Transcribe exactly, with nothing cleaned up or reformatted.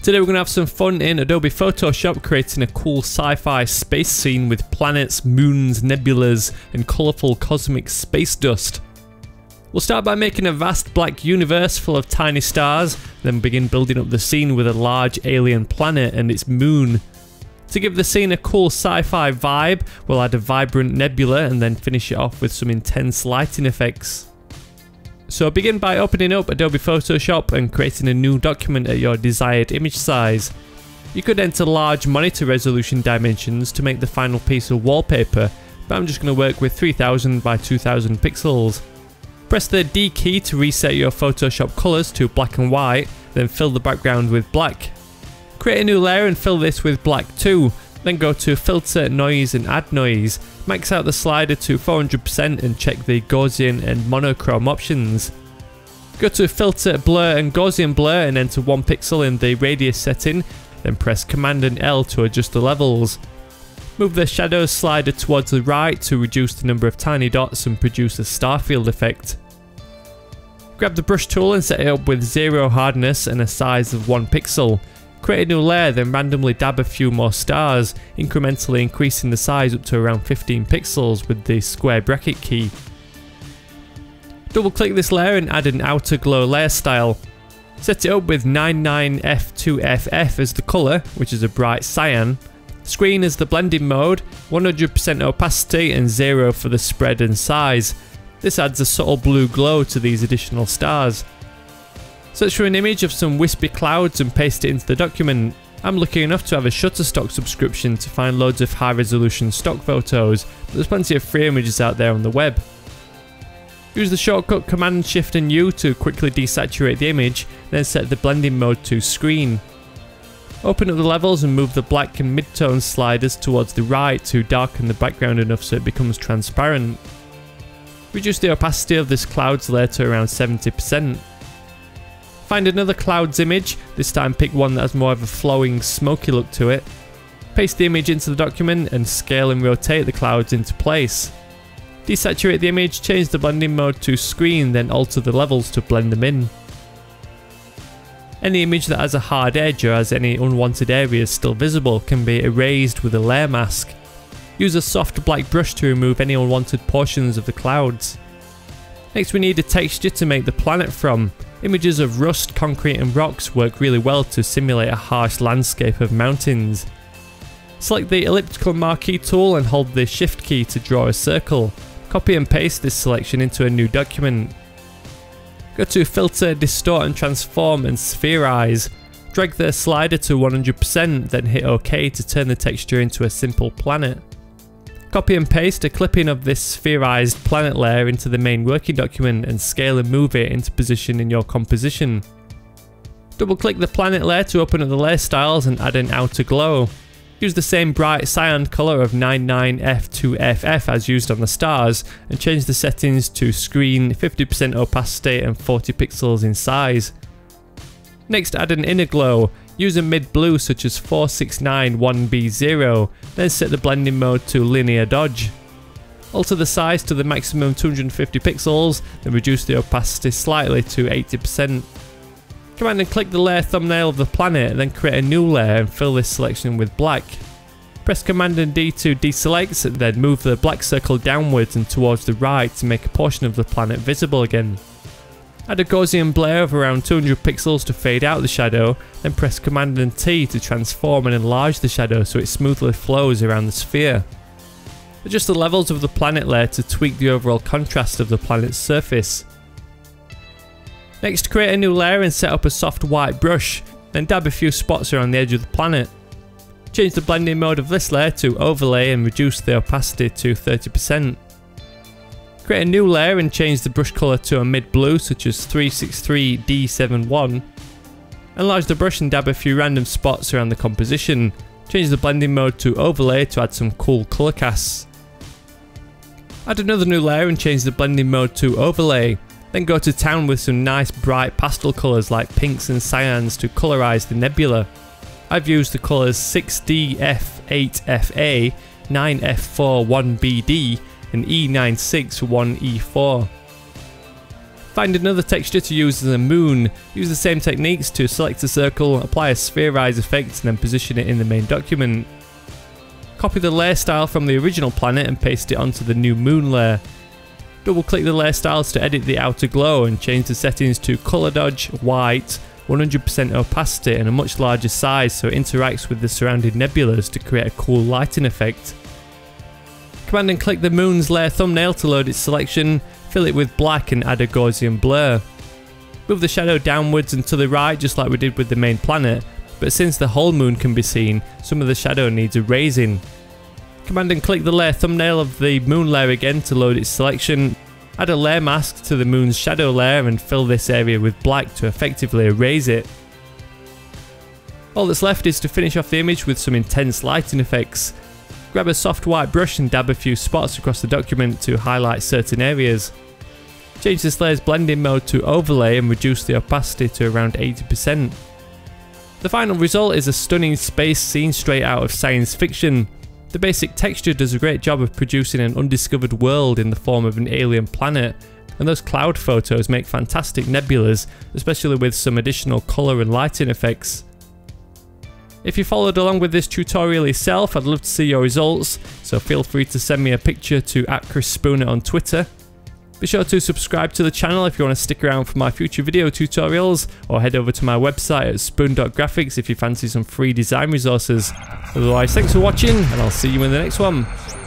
Today we're going to have some fun in Adobe Photoshop creating a cool sci-fi space scene with planets, moons, nebulas and colourful cosmic space dust. We'll start by making a vast black universe full of tiny stars, then begin building up the scene with a large alien planet and its moon. To give the scene a cool sci-fi vibe, we'll add a vibrant nebula and then finish it off with some intense lighting effects. So begin by opening up Adobe Photoshop and creating a new document at your desired image size. You could enter large monitor resolution dimensions to make the final piece of wallpaper, but I'm just going to work with three thousand by two thousand pixels. Press the D key to reset your Photoshop colours to black and white, then fill the background with black. Create a new layer and fill this with black too, then go to Filter, Noise and Add Noise. Max out the slider to four hundred percent and check the Gaussian and monochrome options. Go to Filter, Blur and Gaussian Blur and enter one pixel in the radius setting, then press Command and L to adjust the levels. Move the shadows slider towards the right to reduce the number of tiny dots and produce a starfield effect. Grab the brush tool and set it up with zero hardness and a size of one pixel. Create a new layer, then randomly dab a few more stars, incrementally increasing the size up to around fifteen pixels with the square bracket key. Double click this layer and add an outer glow layer style. Set it up with ninety-nine F two F F as the colour, which is a bright cyan. Screen as the blending mode, one hundred percent opacity and zero for the spread and size. This adds a subtle blue glow to these additional stars. Search for an image of some wispy clouds and paste it into the document. I'm lucky enough to have a Shutterstock subscription to find loads of high resolution stock photos, but there's plenty of free images out there on the web. Use the shortcut Command Shift and U to quickly desaturate the image, then set the blending mode to screen. Open up the levels and move the black and mid-tone sliders towards the right to darken the background enough so it becomes transparent. Reduce the opacity of this clouds layer to around seventy percent. Find another clouds image, this time pick one that has more of a flowing, smoky look to it. Paste the image into the document and scale and rotate the clouds into place. Desaturate the image, change the blending mode to screen, then alter the levels to blend them in. Any image that has a hard edge or has any unwanted areas still visible can be erased with a layer mask. Use a soft black brush to remove any unwanted portions of the clouds. Next we need a texture to make the planet from. Images of rust, concrete and rocks work really well to simulate a harsh landscape of mountains. Select the elliptical marquee tool and hold the shift key to draw a circle. Copy and paste this selection into a new document. Go to Filter, Distort and Transform and Spherize. Drag the slider to one hundred percent, then hit OK to turn the texture into a simple planet. Copy and paste a clipping of this spherized planet layer into the main working document and scale and move it into position in your composition. Double click the planet layer to open up the layer styles and add an outer glow. Use the same bright cyan colour of ninety-nine F two F F as used on the stars and change the settings to screen, fifty percent opacity and forty pixels in size. Next add an inner glow. Use a mid blue such as four six nine one B zero, then set the blending mode to linear dodge. Alter the size to the maximum two hundred fifty pixels, then reduce the opacity slightly to eighty percent. Command and click the layer thumbnail of the planet, then create a new layer and fill this selection with black. Press Command and D to deselect, then move the black circle downwards and towards the right to make a portion of the planet visible again. Add a Gaussian blur of around two hundred pixels to fade out the shadow, then press Command and T to transform and enlarge the shadow so it smoothly flows around the sphere. Adjust the levels of the planet layer to tweak the overall contrast of the planet's surface. Next, create a new layer and set up a soft white brush, then dab a few spots around the edge of the planet. Change the blending mode of this layer to overlay and reduce the opacity to thirty percent. Create a new layer and change the brush colour to a mid blue such as three six three D seven one. Enlarge the brush and dab a few random spots around the composition. Change the blending mode to overlay to add some cool colour casts. Add another new layer and change the blending mode to overlay. Then go to town with some nice bright pastel colours like pinks and cyans to colorise the nebula. I've used the colours six D F eight F A, nine F four one B D and E nine six one E four. Find another texture to use as a moon. Use the same techniques to select a circle, apply a spherize effect and then position it in the main document. Copy the layer style from the original planet and paste it onto the new moon layer. Double click the layer styles to edit the outer glow and change the settings to colour dodge, white, one hundred percent opacity and a much larger size so it interacts with the surrounding nebulas to create a cool lighting effect. Command and click the moon's layer thumbnail to load its selection, fill it with black and add a Gaussian blur. Move the shadow downwards and to the right just like we did with the main planet, but since the whole moon can be seen, some of the shadow needs erasing. Command and click the layer thumbnail of the moon layer again to load its selection. Add a layer mask to the moon's shadow layer and fill this area with black to effectively erase it. All that's left is to finish off the image with some intense lighting effects. Grab a soft white brush and dab a few spots across the document to highlight certain areas. Change this layer's blending mode to overlay and reduce the opacity to around eighty percent. The final result is a stunning space scene straight out of science fiction. The basic texture does a great job of producing an undiscovered world in the form of an alien planet, and those cloud photos make fantastic nebulas, especially with some additional colour and lighting effects. If you followed along with this tutorial yourself, I'd love to see your results, so feel free to send me a picture to at Chris Spooner on Twitter. Be sure to subscribe to the channel if you want to stick around for my future video tutorials, or head over to my website at spoon dot graphics if you fancy some free design resources. Otherwise, thanks for watching and I'll see you in the next one.